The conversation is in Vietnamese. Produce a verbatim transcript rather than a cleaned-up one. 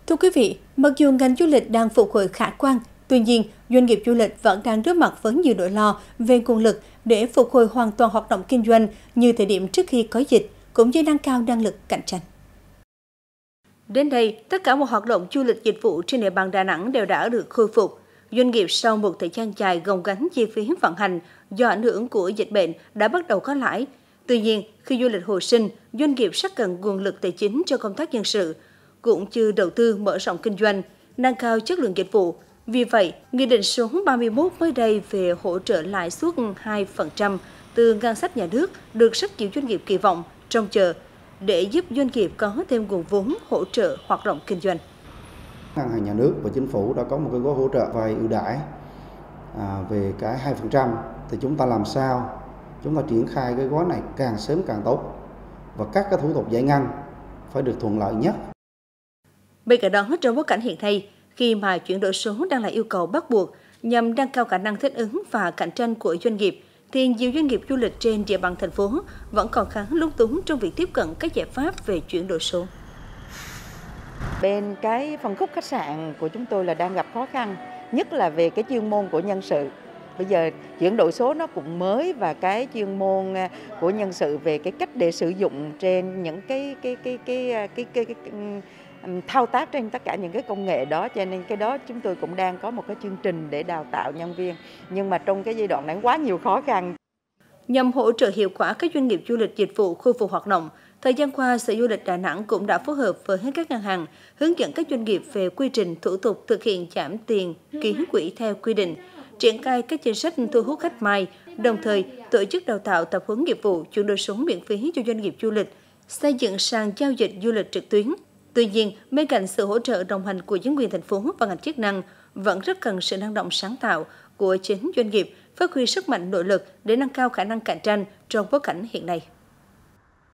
Thưa quý vị, mặc dù ngành du lịch đang phục hồi khả quan, tuy nhiên, doanh nghiệp du lịch vẫn đang đối mặt với nhiều nỗi lo về nguồn lực để phục hồi hoàn toàn hoạt động kinh doanh như thời điểm trước khi có dịch, cũng như nâng cao năng lực cạnh tranh. Đến đây, tất cả mọi hoạt động du lịch dịch vụ trên địa bàn Đà Nẵng đều đã được khôi phục. Doanh nghiệp sau một thời gian dài gồng gánh chi phí vận hành do ảnh hưởng của dịch bệnh đã bắt đầu có lãi. Tuy nhiên, khi du lịch hồi sinh, doanh nghiệp rất cần nguồn lực tài chính cho công tác nhân sự, cũng như đầu tư mở rộng kinh doanh, nâng cao chất lượng dịch vụ. Vì vậy, Nghị định số ba mươi mốt mới đây về hỗ trợ lãi suất hai phần trăm từ ngân sách nhà nước được rất nhiều doanh nghiệp kỳ vọng, trông chờ để giúp doanh nghiệp có thêm nguồn vốn hỗ trợ hoạt động kinh doanh. Ngân hàng nhà nước và chính phủ đã có một cái gói hỗ trợ vay ưu đãi à, về cái hai phần trăm, thì chúng ta làm sao chúng ta triển khai cái gói này càng sớm càng tốt, và các cái thủ tục giải ngân phải được thuận lợi nhất. Bên cạnh đó, trong bối cảnh hiện nay, khi mà chuyển đổi số đang là yêu cầu bắt buộc nhằm nâng cao khả năng thích ứng và cạnh tranh của doanh nghiệp, thì nhiều doanh nghiệp du lịch trên địa bàn thành phố vẫn còn khá lúng túng trong việc tiếp cận các giải pháp về chuyển đổi số. Bên cái phân khúc khách sạn của chúng tôi là đang gặp khó khăn, nhất là về cái chuyên môn của nhân sự. Bây giờ chuyển đổi số nó cũng mới, và cái chuyên môn của nhân sự về cái cách để sử dụng trên những cái cái cái cái cái cái, cái, cái, cái thao tác trên tất cả những cái công nghệ đó, cho nên cái đó chúng tôi cũng đang có một cái chương trình để đào tạo nhân viên, nhưng mà trong cái giai đoạn này quá nhiều khó khăn. Nhằm hỗ trợ hiệu quả các doanh nghiệp du lịch dịch vụ khôi phục hoạt động, thời gian qua, Sở Du lịch Đà Nẵng cũng đã phối hợp với các ngân hàng hướng dẫn các doanh nghiệp về quy trình thủ tục thực hiện giảm tiền ký quỹ theo quy định, triển khai các chính sách thu hút khách mai, đồng thời tổ chức đào tạo tập huấn nghiệp vụ chuyển đổi số miễn phí cho doanh nghiệp du lịch, xây dựng sàn giao dịch du lịch trực tuyến. Tuy nhiên, bên cạnh sự hỗ trợ đồng hành của chính quyền thành phố và ngành chức năng, vẫn rất cần sự năng động sáng tạo của chính doanh nghiệp, phát huy sức mạnh nội lực để nâng cao khả năng cạnh tranh trong bối cảnh hiện nay.